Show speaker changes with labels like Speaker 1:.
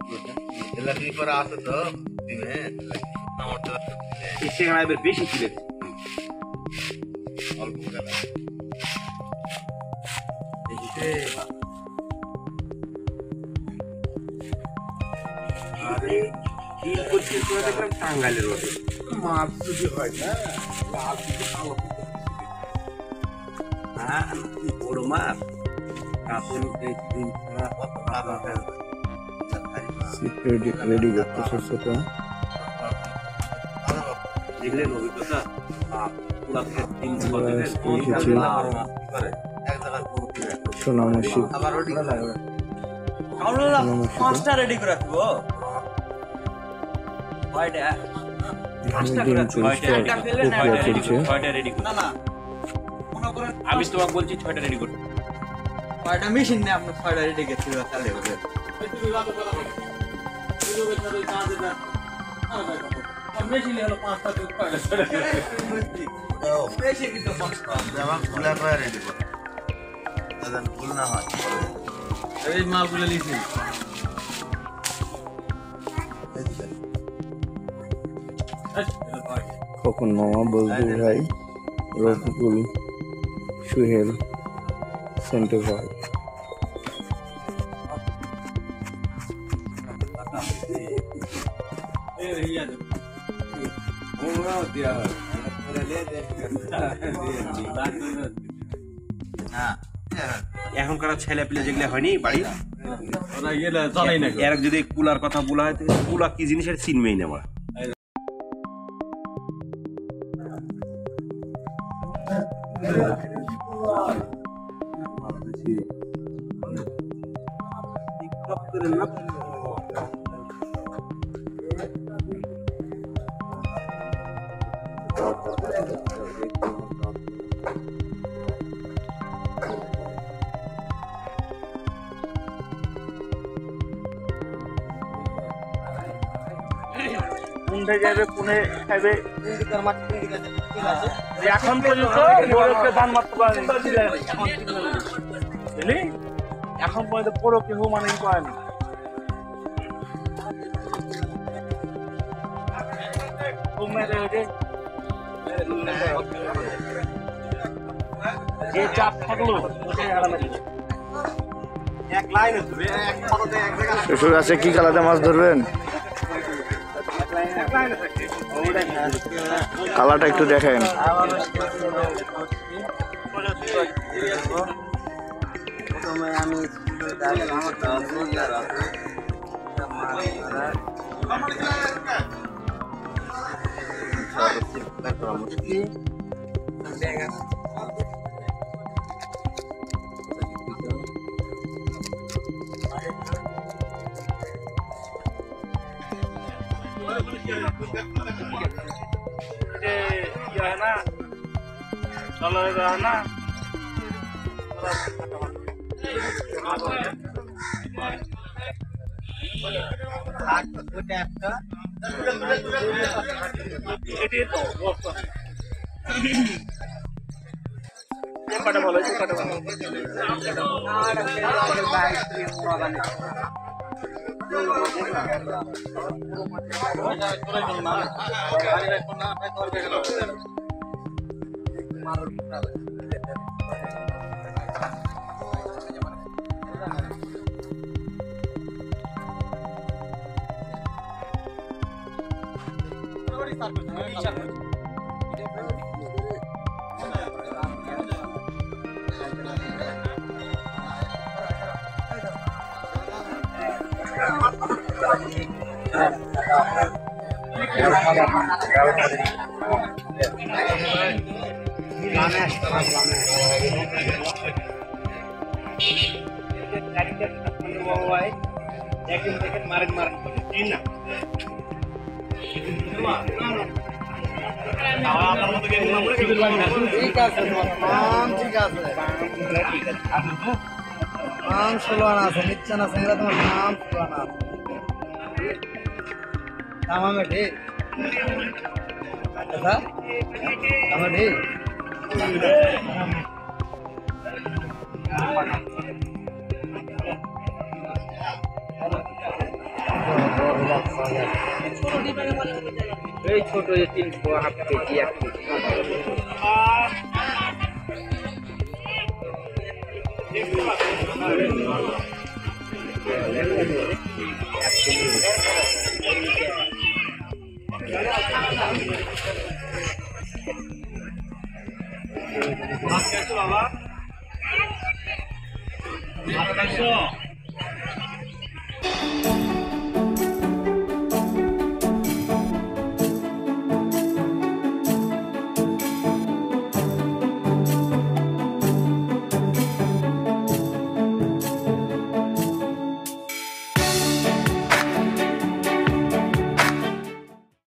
Speaker 1: এলাকি করে আছে তো টিমে আমার তো
Speaker 2: সেখানে এবার বেশি ছিল
Speaker 1: অল্প করে
Speaker 2: আরে কি করছিস তোরা দেখলাম টাঙ্গাইলের রোডে
Speaker 1: মাছ যদি হয় না লাল কিছু ভালো
Speaker 2: হ্যাঁ বড় মাছ কাপড় দিন ছাড়া
Speaker 3: রেডি করতেছে সেটা
Speaker 2: দেখলেন অভিজ্ঞতা পুরা তিন
Speaker 3: সোনামুখী
Speaker 4: পাঁচটা রেডি করে রাখবো
Speaker 2: আমি তোমাকে বলছি 6টা রেডি করতে
Speaker 4: ছয়টা মেশিন নেই আপনার 6টা রেডি গেছে মেশিন হলো 5টা
Speaker 1: খুলে করে রেডি করে ভুল না হয়
Speaker 4: এই মালগুলো লিখি
Speaker 3: খোকন মামা বজলু ভাই রফিকুল সুহেল সেন্টু ভাই
Speaker 2: এখনকার ছেলে পেলে যেগুলো হয়নি বাড়ি
Speaker 4: ওরা গেলে চলেই না
Speaker 2: এর যদি কুলার কথা বলা হয় কুলা কি জিনিসের চিনবেই না আমরা
Speaker 5: এখন পর্যন্ত বড়কে ধান মারতে পারেনি বুঝলি এখন পর্যন্ত বড় কেউ মানে করেনি যে চাপ থাকলো
Speaker 2: এক লাইনে
Speaker 3: শ্বশুর আছে কি কালাতে মাছ ধরবেন কালাটা একটু দেখেন
Speaker 4: প্রথমে আমি
Speaker 5: है ना चलो है ना कटा बोलो कटा बोलो
Speaker 4: ঠিক আছে ঠিক আছে নাম ষোলানা আছে নিচ্ছে না সেগুলো তোমার নাম ষোলানা আছে আমার ঠিক দাদা আমার ঠিক
Speaker 2: এই ছোট যে 300 হাফ কেজি 1 কেজি
Speaker 5: বাবা, 2800